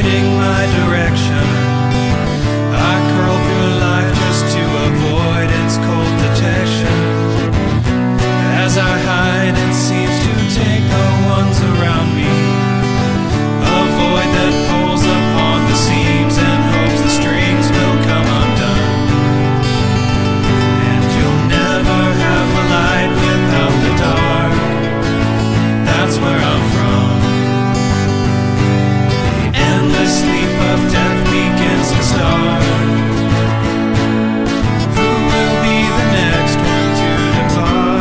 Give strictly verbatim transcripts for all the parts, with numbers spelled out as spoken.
pointing my direction. I curl through life just to avoid its cold detection. As I hide, it seems to take the ones around me. A void that pulls upon the seams and hopes the strings will come undone. And you'll never have a light without the dark. That's where I'm from. The endless sleep of death begins to start. Who will be the next one to depart?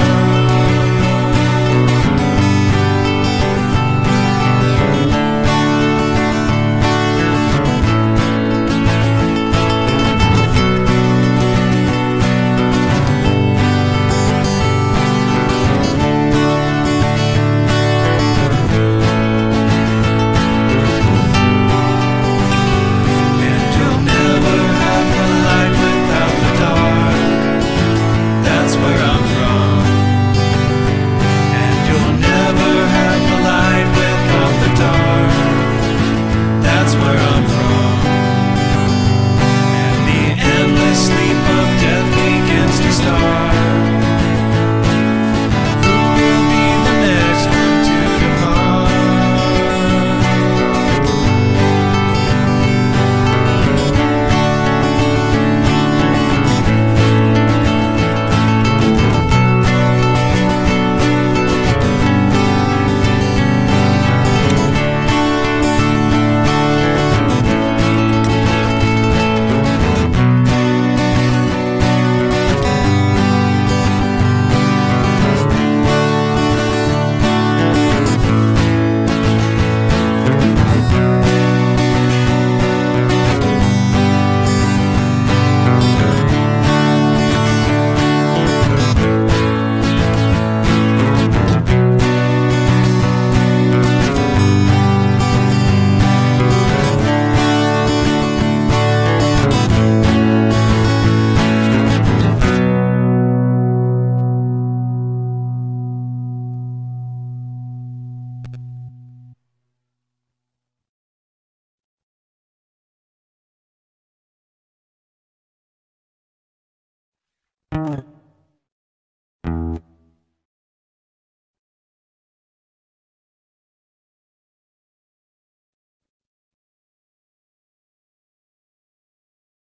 That's where